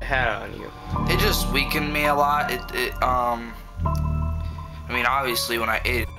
had on you? It just weakened me a lot. I mean, obviously when I ate